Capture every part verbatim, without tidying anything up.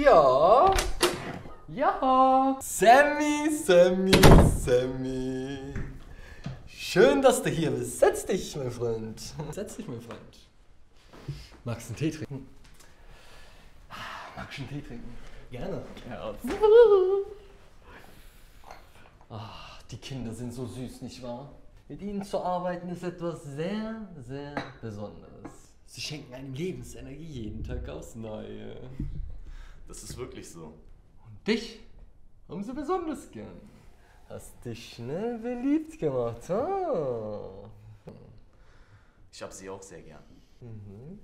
Ja. Ja. Sammy, Sammy, Sammy. Schön, dass du hier bist. Setz dich, mein Freund. Setz dich, mein Freund. Magst du einen Tee trinken? Magst du einen Tee trinken? Gerne. Ja. Ach, die Kinder sind so süß, nicht wahr? Mit ihnen zu arbeiten ist etwas sehr, sehr Besonderes. Sie schenken einem Lebensenergie jeden Tag aufs Neue. Das ist wirklich so. Und dich haben sie besonders gern. Hast dich schnell beliebt gemacht, ha? Ich hab sie auch sehr gern. Mhm.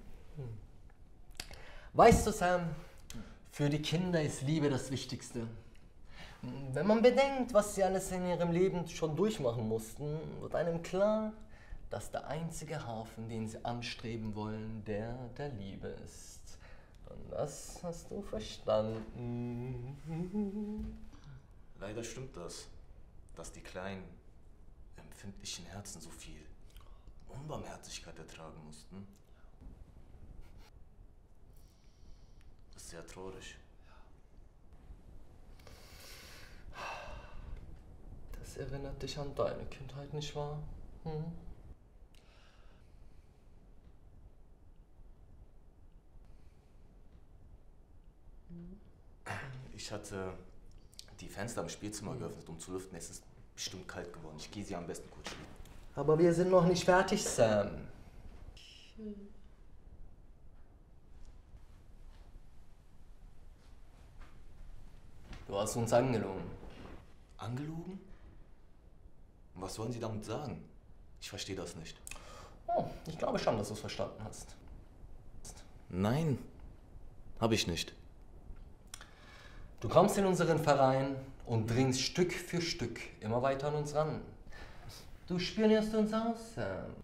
Weißt du, Sam, für die Kinder ist Liebe das Wichtigste. Wenn man bedenkt, was sie alles in ihrem Leben schon durchmachen mussten, wird einem klar, dass der einzige Hafen, den sie anstreben wollen, der der Liebe ist. Und das hast du verstanden. Leider stimmt das, dass die kleinen, empfindlichen Herzen so viel Unbarmherzigkeit ertragen mussten. Das ist sehr traurig. Das erinnert dich an deine Kindheit, nicht wahr? Hm? Ich hatte die Fenster im Spielzimmer geöffnet, um zu lüften. Es ist bestimmt kalt geworden. Ich gehe sie am besten kurz schließen. Aber wir sind noch nicht fertig, Sam. Du hast uns angelogen. Angelogen? Was wollen Sie damit sagen? Ich verstehe das nicht. Oh, ich glaube schon, dass du es verstanden hast. Nein, habe ich nicht. Du kommst in unseren Verein und dringst Stück für Stück immer weiter an uns ran. Du spionierst uns aus, Sam.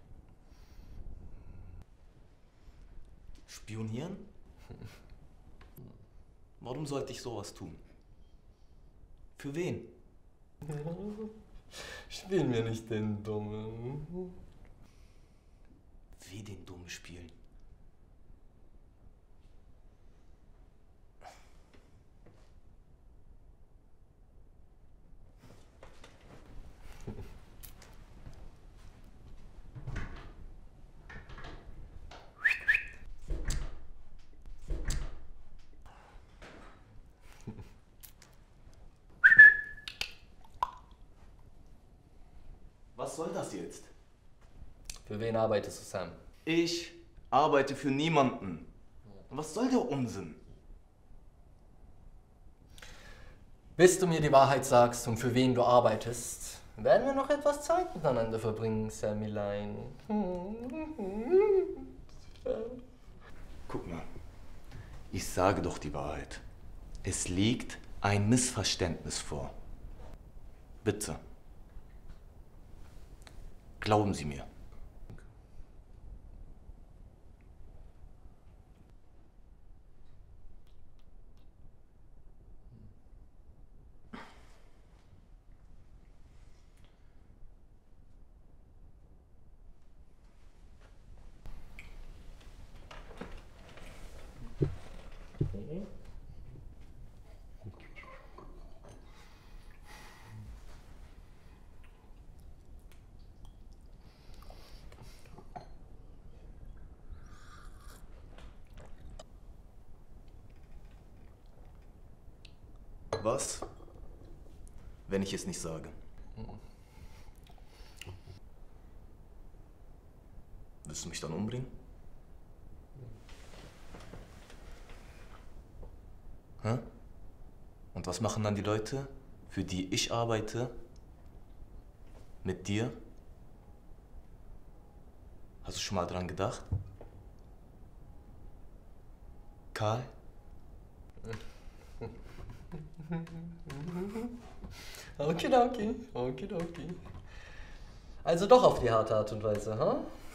Spionieren? Warum sollte ich sowas tun? Für wen? Spiel mir nicht den Dummen. Wie den Dummen spielen? Was soll das jetzt? Für wen arbeitest du, Sam? Ich arbeite für niemanden. Was soll der Unsinn? Bis du mir die Wahrheit sagst und für wen du arbeitest, werden wir noch etwas Zeit miteinander verbringen, Sammylein. Guck mal, ich sage doch die Wahrheit. Es liegt ein Missverständnis vor. Bitte. Glauben Sie mir. Was, wenn ich es nicht sage? Willst du mich dann umbringen? Hä? Und was machen dann die Leute, für die ich arbeite, mit dir? Hast du schon mal dran gedacht? Karl? Okidoki, okidoki. Also doch auf die harte Art und Weise, ha? Huh?